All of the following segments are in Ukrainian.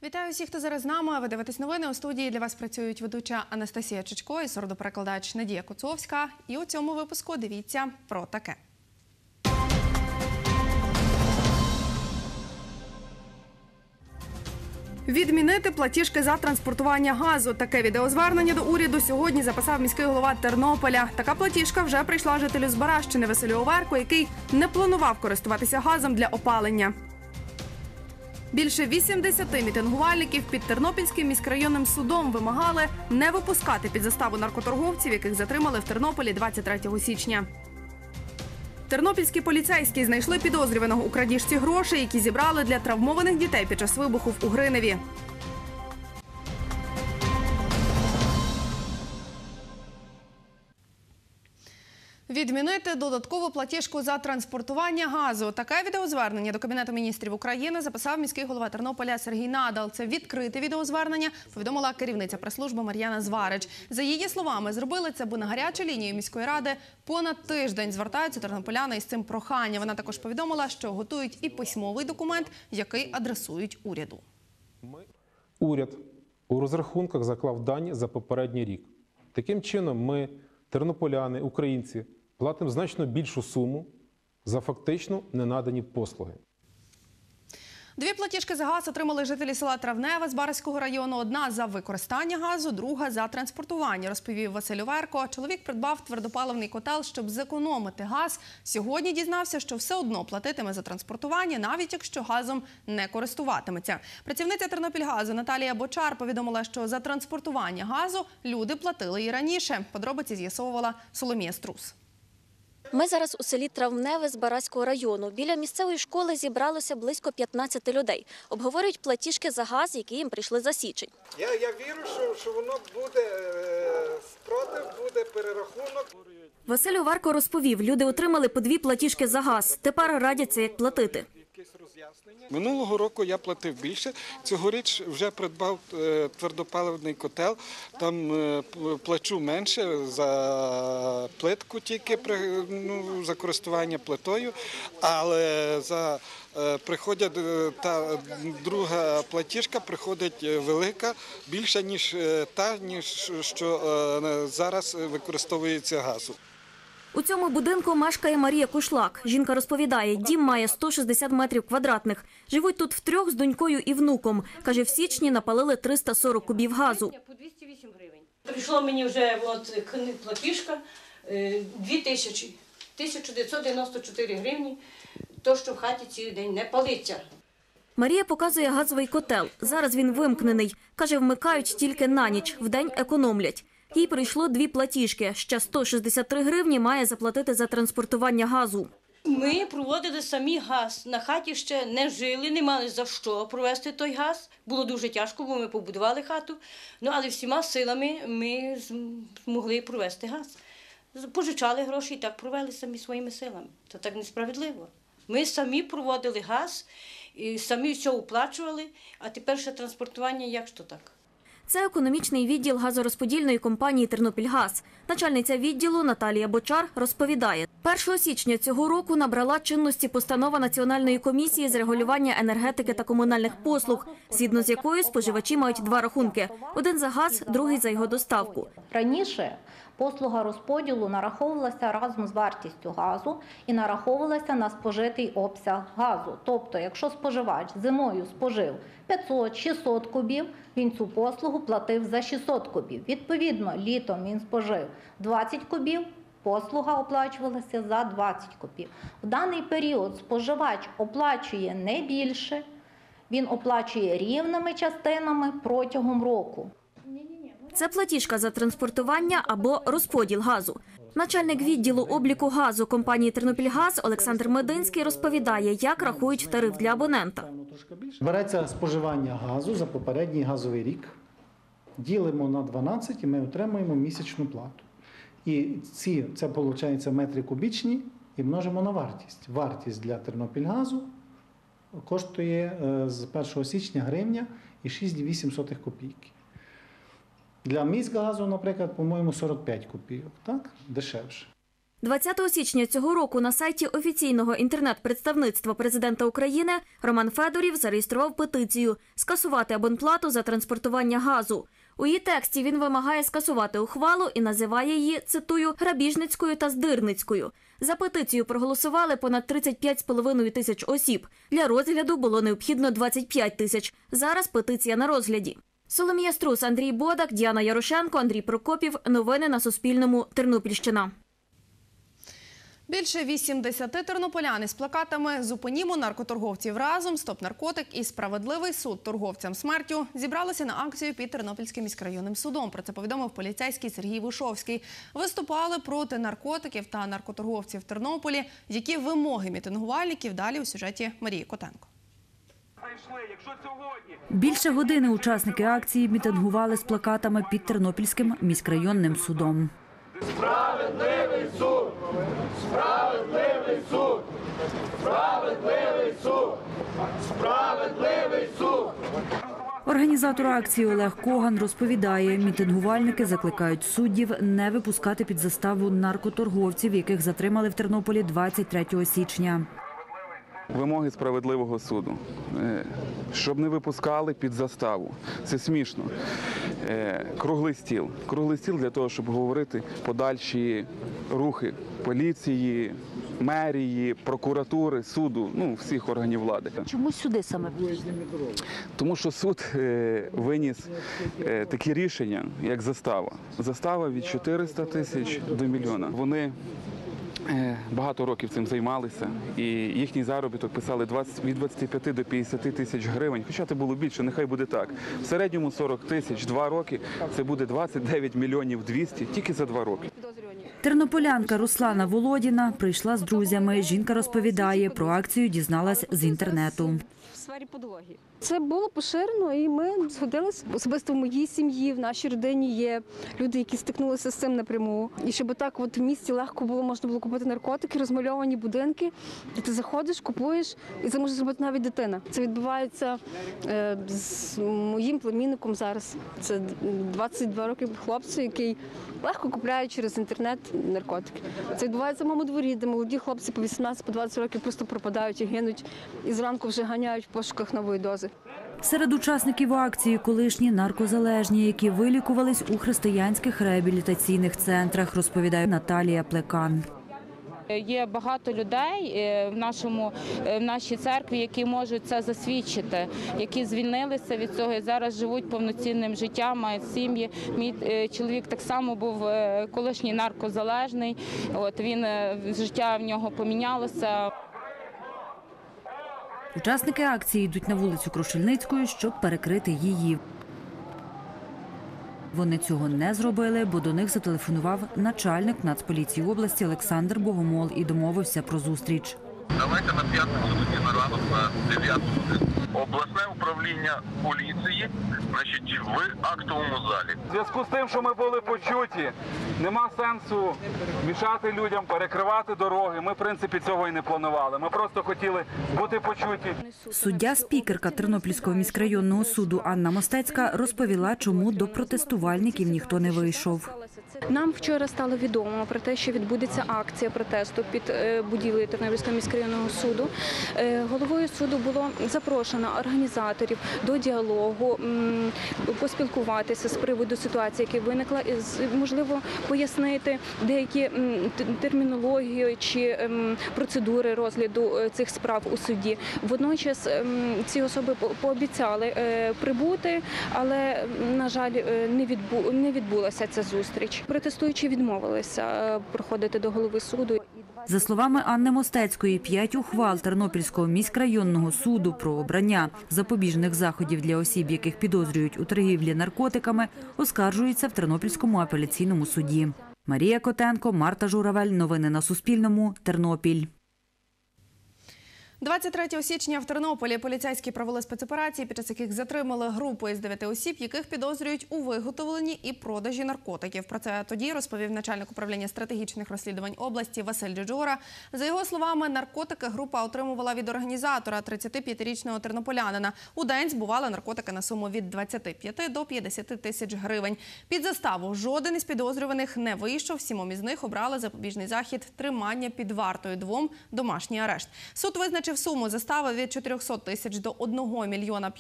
Вітаю всіх, хто зараз з нами. Ви дивитесь новини. У студії для вас працюють ведуча Анастасія Чичко і сурдоперекладач Надія Куцовська. І у цьому випуску дивіться про таке. Відмінити платіжки за транспортування газу. Таке відеозвернення до уряду сьогодні записав міський голова Тернополя. Така платіжка вже прийшла жителю Збаращини Василю Оверку, який не планував користуватися газом для опалення. Більше 80 мітингувальників під Тернопільським міськрайонним судом вимагали не випускати під заставу наркоторговців, яких затримали в Тернополі 23 січня. Тернопільські поліцейські знайшли підозрюваного у крадіжці грошей, які зібрали для травмованих дітей під час вибуху в Угриневі. Відмінити додаткову платіжку за транспортування газу. Таке відеозвернення до Кабінету міністрів України записав міський голова Тернополя Сергій Надал. Це відкрите відеозвернення, повідомила керівниця прес-служби Мар'яна Зварич. За її словами, зробили це, бо на гарячу лінію міської ради понад тиждень звертаються тернополяни із цим проханням. Вона також повідомила, що готують і письмовий документ, який адресують уряду. Уряд у розрахунках заклав дані за попередній рік. Таким чином ми, тернополяни, українці, платимо значно більшу суму за фактично ненадані послуги. Дві платіжки за газ отримали жителі села Травневе Збаразького району. Одна за використання газу, друга за транспортування, розповів Василь Оверко. Чоловік придбав твердопаливний котел, щоб зекономити газ. Сьогодні дізнався, що все одно платитиме за транспортування, навіть якщо газом не користуватиметься. Працівниця Тернопільгазу Наталія Бочар повідомила, що за транспортування газу люди платили і раніше. Подробиці з'ясовувала Соломія Струс. Ми зараз у селі Травневе Збаразького району. Біля місцевої школи зібралося близько 15 людей. Обговорюють платіжки за газ, які їм прийшли за січень. Я вірю, що воно буде спротив, буде перерахунок. Василь Оверко розповів, люди отримали по дві платіжки за газ. Тепер радяться, як платити. Минулого року я платив більше, цьогоріч вже придбав твердопаливний котел, там плачу менше за плитку тільки, за користування плитою, але приходять, та друга платіжка приходить велика, більша, ніж та, що зараз використовується газу. У цьому будинку мешкає Марія Кушлак. Жінка розповідає, дім має 160 метрів квадратних. Живуть тут втрьох з донькою і внуком. Каже, в січні напалили 340 кубів газу. По 208 гривень. Прийшло мені вже платіжка 2000, 1994 гривні, то, що в хаті цілий день не палиться. Марія показує газовий котел. Зараз він вимкнений. Каже, вмикають тільки на ніч, вдень економлять. Їй прийшло дві платіжки. Ще 163 гривні має заплатити за транспортування газу. Ми проводили самі газ. На хаті ще не жили, не мали за що провести той газ. Було дуже тяжко, бо ми побудували хату. Але всіма силами ми змогли провести газ. Пожичали гроші і так провели самі своїми силами. Це так несправедливо. Ми самі проводили газ, і самі все оплачували, а тепер ще транспортування, як ж то так? Це економічний відділ газорозподільної компанії «Тернопільгаз». Начальниця відділу Наталія Бочар розповідає, 1 січня цього року набрала чинності постанова Національної комісії з регулювання енергетики та комунальних послуг, згідно з якою споживачі мають два рахунки – один за газ, другий за його доставку. Раніше послуга розподілу нараховувалася разом з вартістю газу і нараховувалася на спожитий обсяг газу. Тобто, якщо споживач зимою спожив 500-600 кубів, він цю послугу платив за 600 кубів. Відповідно, літом він спожив 20 кубів, послуга оплачувалася за 20 кубів. В даний період споживач оплачує не більше, він оплачує рівними частинами протягом року. Це платіжка за транспортування або розподіл газу. Начальник відділу обліку газу компанії «Тернопільгаз» Олександр Мединський розповідає, як рахують тариф для абонента. Береться споживання газу за попередній газовий рік, ділимо на 12 і ми отримуємо місячну плату. І це виходить метри кубічні і множимо на вартість. Вартість для «Тернопільгазу» коштує з 1 січня гривня і 6,8 копійки. Для міськгазу, наприклад, по-моєму, 45 копійок, так? Дешевше. 20 січня цього року на сайті офіційного інтернет-представництва президента України Роман Федорів зареєстрував петицію «Скасувати абонплату за транспортування газу». У її тексті він вимагає скасувати ухвалу і називає її, цитую, «грабіжницькою та здирницькою». За петицію проголосували понад 35,5 тисяч осіб. Для розгляду було необхідно 25 тисяч. Зараз петиція на розгляді. Соломія Струс, Андрій Бодак, Діана Ярошенко, Андрій Прокопів. Новини на Суспільному. Тернопільщина. Більше 80 тернополян із плакатами «Зупинімо наркоторговців разом», «Стоп наркотик» і «Справедливий суд торговцям смертю» зібралися на акцію під Тернопільським міськрайонним судом. Про це повідомив поліцейський Сергій Вишовський. Виступали проти наркотиків та наркоторговців в Тернополі. Які вимоги мітингувальників? Далі у сюжеті Марії Котенко. Більше години учасники акції мітингували з плакатами під Тернопільським міськрайонним судом. Справедливий суд! Справедливий суд! Справедливий суд! Справедливий суд! Організатор акції Олег Коган розповідає, мітингувальники закликають суддів не випускати під заставу наркоторговців, яких затримали в Тернополі 23 січня. Вимоги справедливого суду, щоб не випускали під заставу. Це смішно. Круглий стіл. Круглий стіл для того, щоб говорити подальші рухи поліції, мерії, прокуратури, суду, всіх органів влади. Чому сюди саме? Тому що суд виніс такі рішення, як застава. Застава від 400 тисяч до мільйона. Вони багато років цим займалися, і їхній заробіток писали від 25 до 50 тисяч гривень, хоча це було більше, нехай буде так. В середньому 40 тисяч, 2 роки, це буде 29 мільйонів 200 тільки за 2 роки. Тернополянка Руслана Володіна прийшла з друзями. Жінка розповідає, про акцію дізналась з інтернету. В сфері подлоги. Це було поширено, і ми згодилися. Особисто в моїй сім'ї, в нашій родині є люди, які стикнулися з цим напряму. І щоб так в місті легко можна було купити наркотики, розмальовані будинки, де ти заходиш, купуєш, і це може зробити навіть дитина. Це відбувається з моїм племінником зараз. Це 22 роки хлопцю, який легко купляє через інтернет наркотики. Це відбувається в моєму дворі, де молоді хлопці по 18-20 років просто пропадають і гинуть, і зранку вже ганяють в пошуках нової дози. Серед учасників акції колишні наркозалежні, які вилікувались у християнських реабілітаційних центрах, розповідає Наталія Плекан. Є багато людей в нашій церкві, які можуть це засвідчити, які звільнилися від цього і зараз живуть повноцінним життям, мають сім'ї. Мій чоловік так само був колишній наркозалежний, життя в нього помінялося. Учасники акції йдуть на вулицю Крушельницької, щоб перекрити її. Вони цього не зробили, бо до них зателефонував начальник Нацполіції області Олександр Богомол і домовився про зустріч. Давайте на п'ятницю тоді на ранок на 9 годину. Обласне управління поліції, в актовому залі. У зв'язку з тим, що ми були почуті, нема сенсу мішати людям, перекривати дороги. Ми, в принципі, цього і не планували. Ми просто хотіли бути почуті. Суддя-спікерка Тернопільського міськрайонного суду Анна Мостецька розповіла, чому до протестувальників ніхто не вийшов. Нам вчора стало відомо про те, що відбудеться акція протесту під будівлею Тернопільського міськрайонного суду. Головою суду було запрошено організаторів до діалогу, поспілкуватися з приводу ситуації, яка виникла, і, можливо, пояснити деякі термінологію чи процедури розгляду цих справ у суді. Водночас ці особи пообіцяли прибути, але, на жаль, не відбулася ця зустріч. Протестуючі відмовилися проходити до голови суду. За словами Анни Мостецької, 5 ухвал Тернопільського міськрайонного суду про обрання запобіжних заходів для осіб, яких підозрюють у торгівлі наркотиками, оскаржуються в Тернопільському апеляційному суді. Марія Котенко, Марта Журавель. Новини на Суспільному. Тернопіль. 23 січня в Тернополі поліцейські провели спецоперації, під час яких затримали групу із 9 осіб, яких підозрюють у виготовленні і продажі наркотиків. Про це тоді розповів начальник управління стратегічних розслідувань області Василь Джуджура. За його словами, наркотики група отримувала від організатора, 35-річного тернополянина. У день збували наркотики на суму від 25 до 50 тисяч гривень. Під заставу жоден із підозрюваних не вийшов. 7 із них обрали запобіжний захід тримання під вартою, 2 – домашній арешт. Суд визначив суму застави від 400 тисяч до 1 мільйона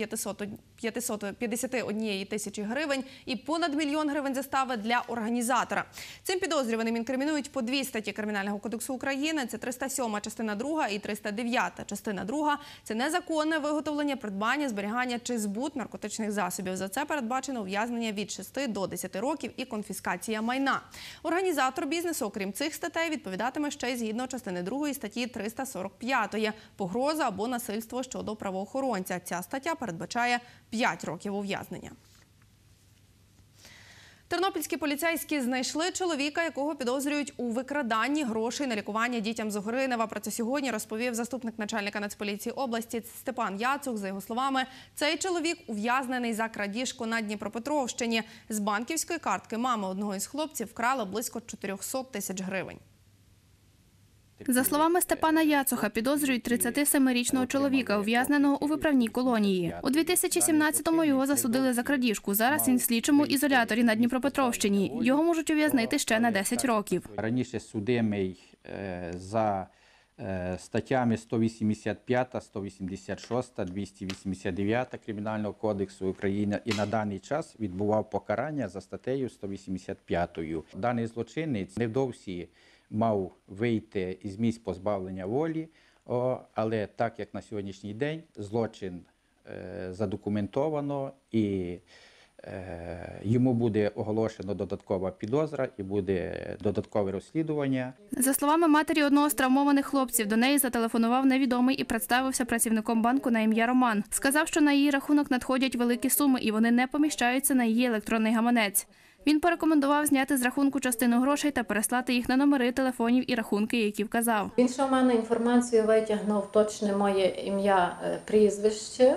551 тисячі гривень і понад 1 мільйон гривень застави для організатора. Цим підозрюваним інкримінують по 2 статті Кримінального кодексу України. Це 307 частина 2 і 309 частина 2. Це незаконне виготовлення, придбання, зберігання чи збут наркотичних засобів. За це передбачено ув'язнення від 6 до 10 років і конфіскація майна. Організатор бізнесу, окрім цих статей, відповідатиме ще й згідно частини 2 статті 345 погроза або насильство щодо правоохоронця. Ця стаття передбачає 5 років ув'язнення. Тернопільські поліцейські знайшли чоловіка, якого підозрюють у викраданні грошей на лікування дітям з Огринева. Про це сьогодні розповів заступник начальника Нацполіції області Степан Яцух. За його словами, цей чоловік ув'язнений за крадіжку на Дніпропетровщині. З банківської картки мами одного із хлопців вкрали близько 400 тисяч гривень. За словами Степана Яцуха, підозрюють 37-річного чоловіка, ув'язненого у виправній колонії. У 2017-му його засудили за крадіжку. Зараз він в слідчому ізоляторі на Дніпропетровщині. Його можуть ув'язнити ще на 10 років. Раніше судимий за статтями 185, 186, 289 Кримінального кодексу України і на даний час відбував покарання за статтею 185. Даний злочинець невдовзі мав вийти із місць позбавлення волі, але так як на сьогоднішній день злочин задокументовано і йому буде оголошено додаткова підозра і буде додаткове розслідування. За словами матері одного з травмованих хлопців, до неї зателефонував невідомий і представився працівником банку на ім'я Роман. Сказав, що на її рахунок надходять великі суми і вони не поміщаються на її електронний гаманець. Він порекомендував зняти з рахунку частину грошей та переслати їх на номери телефонів і рахунки, які вказав. Він ще в мене інформацію витягнув точне моє ім'я, прізвище,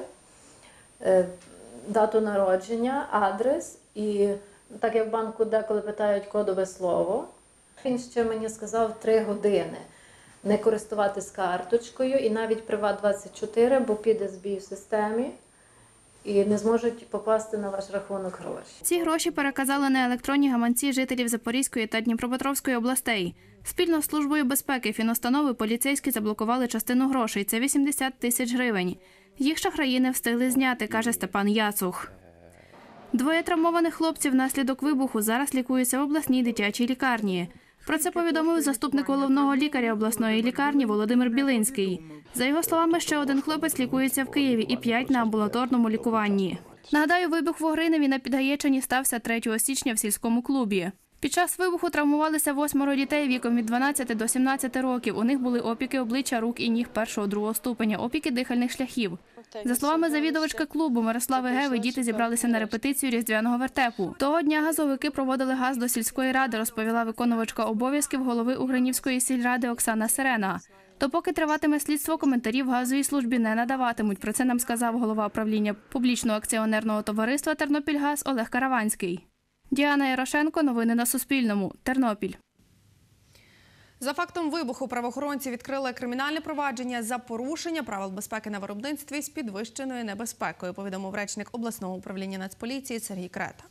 дату народження, адрес і, так як в банку деколи питають кодове слово, він ще мені сказав 3 години не користуватись карточкою і навіть Приват24, бо піде збій в системі. І не зможуть попасти на ваш рахунок гроші. Ці гроші переказали на електронні гаманці жителів Запорізької та Дніпропетровської областей. Спільно з Службою безпеки фінустанови поліцейські заблокували частину грошей – це 80 тисяч гривень. Їх шахраї не встигли зняти, каже Степан Яцух. 2 травмованих хлопців внаслідок вибуху зараз лікуються в обласній дитячій лікарні. Про це повідомив заступник головного лікаря обласної лікарні Володимир Білинський. За його словами, ще 1 хлопець лікується в Києві і 5 на амбулаторному лікуванні. Нагадаю, вибух в Огриневі на Підгаєччині стався 3 січня в сільському клубі. Під час вибуху травмувалися 8 дітей віком від 12 до 17 років. У них були опіки обличчя, рук і ніг 1-2 ступеня, опіки дихальних шляхів. За словами завідувачки клубу Мирослави Геви, діти зібралися на репетицію різдвяного вертепу. Того дня газовики проводили газ до сільської ради, розповіла виконувачка обов'язків голови Угринівської сільради Оксана Сирена. Допоки триватиме слідство, коментарів газовій службі не надаватимуть. Про це нам сказав голова управління публічного акціонерного товариства «Тернопільгаз» Олег Караванський. Діана Ярошенко, новини на Суспільному, Тернопіль. За фактом вибуху правоохоронці відкрили кримінальне провадження за порушення правил безпеки на виробництві з підвищеною небезпекою, повідомив речник обласного управління Нацполіції Сергій Крета.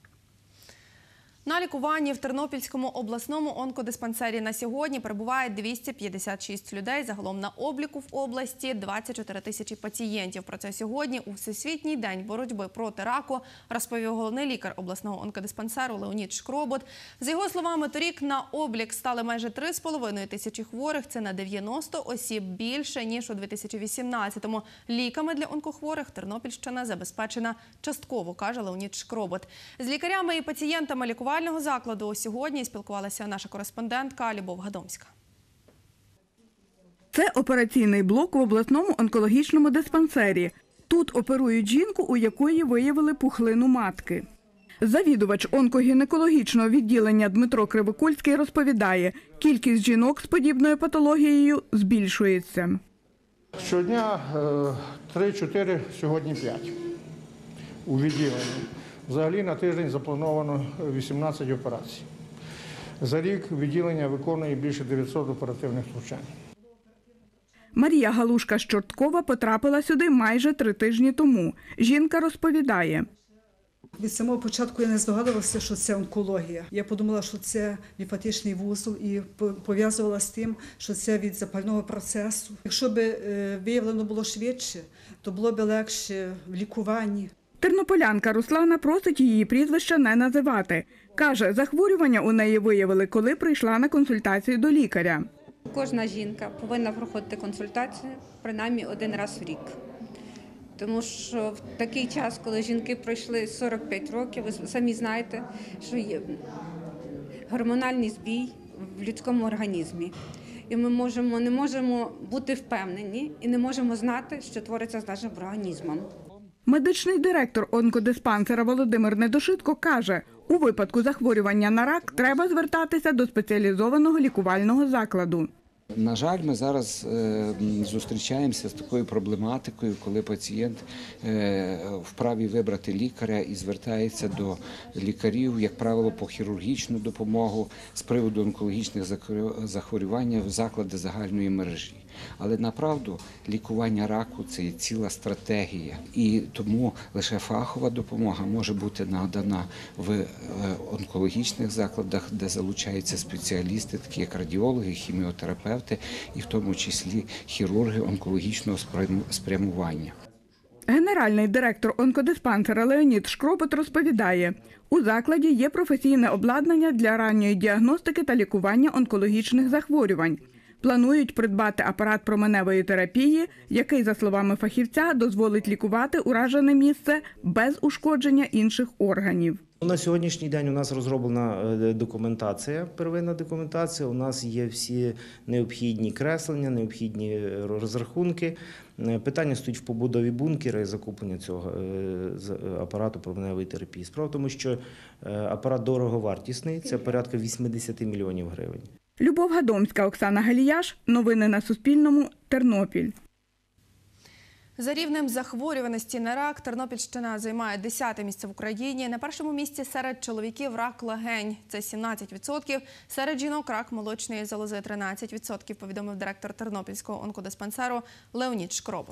На лікуванні в Тернопільському обласному онкодиспансері на сьогодні перебуває 256 людей. Загалом на обліку в області 24 тисячі пацієнтів. Про це сьогодні у Всесвітній день боротьби проти раку розповів головний лікар обласного онкодиспансеру Леонід Шкробот. За його словами, торік на облік стали майже 3,5 тисячі хворих. Це на 90 осіб більше, ніж у 2018-му. Ліками для онкохворих Тернопільщина забезпечена частково, каже Леонід Шкробот. З лікарями і пацієнтами лікувального закладу сьогодні спілкувалася наша кореспондентка Любов Гадомська. Це операційний блок в обласному онкологічному диспансері. Тут оперують жінку, у якої виявили пухлину матки. Завідувач онкогінекологічного відділення Дмитро Кривокульський розповідає, кількість жінок з подібною патологією збільшується. Щодня 3-4, сьогодні 5 у відділенні. Взагалі на тиждень заплановано 18 операцій. За рік відділення виконує більше 900 оперативних втручань. Марія Галушка з Чорткова потрапила сюди майже 3 тижні тому. Жінка розповідає. Від самого початку я не здогадувалася, що це онкологія. Я подумала, що це лімфатичний вузол і пов'язувала з тим, що це від запального процесу. Якщо б виявлено було швидше, то було б легше в лікуванні. Тернополянка Руслана просить її прізвища не називати. Каже, захворювання у неї виявили, коли прийшла на консультацію до лікаря. Кожна жінка повинна проходити консультацію принаймні 1 раз в рік. Тому що в такий час, коли жінки пройшли 45 років, ви самі знаєте, що є гормональний збій в людському організмі. І ми не можемо бути впевнені і не можемо знати, що твориться з нашим організмом. Медичний директор онкодиспансера Володимир Недошитко каже, у випадку захворювання на рак треба звертатися до спеціалізованого лікувального закладу. На жаль, ми зараз зустрічаємося з такою проблематикою, коли пацієнт вправі вибрати лікаря і звертається до лікарів, як правило, по хірургічну допомогу з приводу онкологічних захворювань в заклади загальної мережі. Але направду лікування раку – це є ціла стратегія. І тому лише фахова допомога може бути надана в онкологічних закладах, де залучаються спеціалісти, такі як радіологи, хіміотерапевти і в тому числі хірурги онкологічного спрямування. Генеральний директор онкодиспансера Леонід Шкропот розповідає, у закладі є професійне обладнання для ранньої діагностики та лікування онкологічних захворювань. Планують придбати апарат променевої терапії, який, за словами фахівця, дозволить лікувати уражене місце без ушкодження інших органів. На сьогоднішній день у нас розроблена документація, первинна документація. У нас є всі необхідні креслення, необхідні розрахунки. Питання стоїть в побудові бункера і закуплення цього апарату променевої терапії. Справа в тому, що апарат дороговартісний, це порядка 80 мільйонів гривень. Любов Гадомська, Оксана Галіяш. Новини на Суспільному. Тернопіль. За рівнем захворюваності на рак Тернопільщина займає 10-те місце в Україні. На першому місці серед чоловіків рак легень – це 17%, серед жінок рак молочної залози – 13%, повідомив директор Тернопільського онкодиспансеру Леонід Шкропот.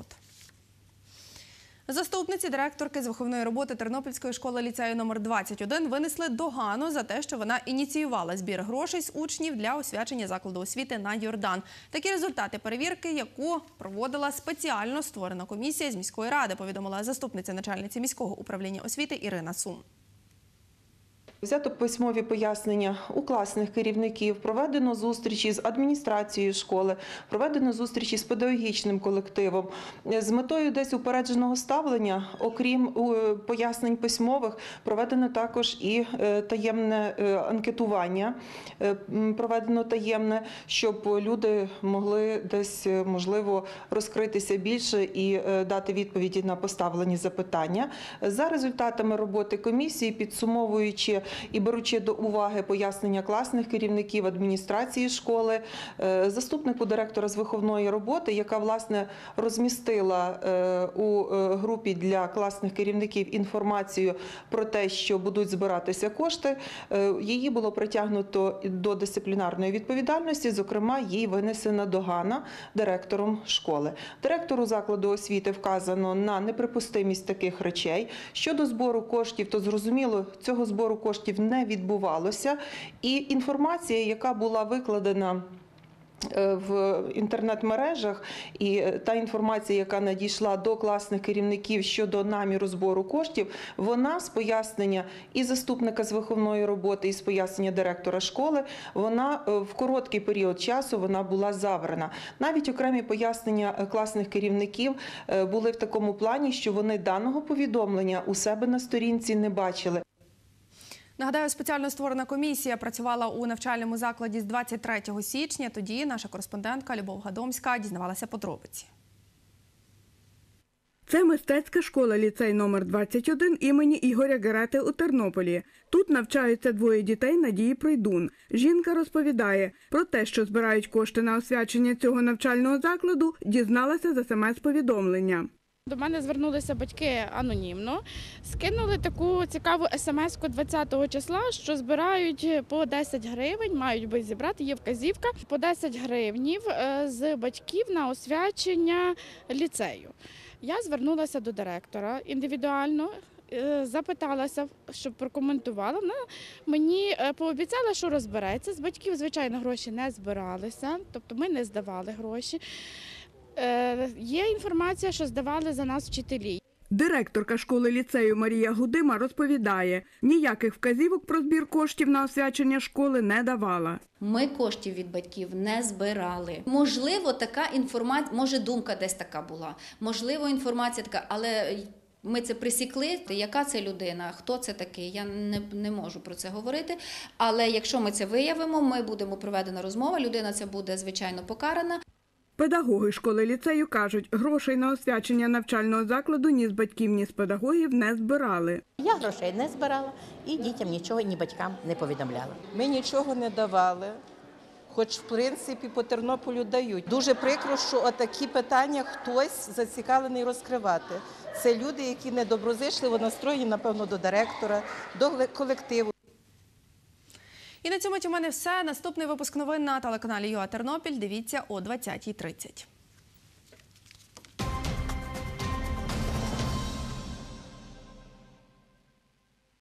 Заступниці директорки з виховної роботи Тернопільської школи-ліцею номер 21 винесли догану за те, що вона ініціювала збір грошей з учнів для освячення закладу освіти на Йордан. Такі результати перевірки, яку проводила спеціально створена комісія з міської ради, повідомила заступниця начальниці міського управління освіти Ірина Сум. Взято письмові пояснення у класних керівників, проведено зустрічі з адміністрацією школи, проведено зустрічі з педагогічним колективом. З метою десь упередженого ставлення, окрім пояснень письмових, проведено також і таємне анкетування, проведено таємне, щоб люди могли десь, можливо, розкритися більше і дати відповіді на поставлені запитання. За результатами роботи комісії, підсумовуючи і беручи до уваги пояснення класних керівників адміністрації школи, заступнику директора з виховної роботи, яка, власне, розмістила у групі для класних керівників інформацію про те, що будуть збиратися кошти, її було притягнуто до дисциплінарної відповідальності, зокрема, їй винесена догана директором школи. Директору закладу освіти вказано на неприпустимість таких речей. Щодо збору коштів, то зрозуміло, цього збору коштів не відбувалося. І інформація, яка була викладена в інтернет-мережах, і та інформація, яка надійшла до класних керівників щодо наміру збору коштів, вона з пояснення і заступника з виховної роботи, і з пояснення директора школи, вона в короткий період часу вона була заврена. Навіть окремі пояснення класних керівників були в такому плані, що вони даного повідомлення у себе на сторінці не бачили. Нагадаю, спеціально створена комісія працювала у навчальному закладі з 23 січня. Тоді наша кореспондентка Любов Гадомська дізнавалася подробиці. Це мистецька школа-ліцей номер 21 імені Ігоря Герети у Тернополі. Тут навчаються двоє дітей Надії Прийдун. Жінка розповідає, про те, що збирають кошти на освячення цього навчального закладу, дізналася з СМС-повідомлення. До мене звернулися батьки анонімно, скинули таку цікаву смс-ку 20 числа, що збирають по 10 гривень, мають би зібрати, є вказівка, по 10 гривнів з батьків на освячення ліцею. Я звернулася до директора індивідуально, запиталася, щоб прокоментувала. Вона мені пообіцяла, що розбереться. З батьків, звичайно, гроші не збиралися, тобто ми не здавали гроші. Є інформація, що здавали за нас вчителі. Директорка школи-ліцею Марія Гудима розповідає, ніяких вказівок про збір коштів на освячення школи не давала. Ми коштів від батьків не збирали. Можливо, така інформація, може думка десь така була, можливо, інформація така, але ми це пресікли. Яка це людина, хто це такий, я не можу про це говорити. Але якщо ми це виявимо, ми будемо проведена розмова, людина ця буде, звичайно, покарана. Педагоги школи-ліцею кажуть, грошей на освячення навчального закладу ні з батьків, ні з педагогів не збирали. Я грошей не збирала і дітям нічого, ні батькам не повідомляла. Ми нічого не давали, хоч в принципі по Тернополю дають. Дуже прикро, що отакі питання хтось зацікавлений розкривати. Це люди, які недоброзичливо настроєні, напевно, до директора, до колективу. І на цьому у мене все. Наступний випуск новин на телеканалі ЮА Тернопіль дивіться о 20:30.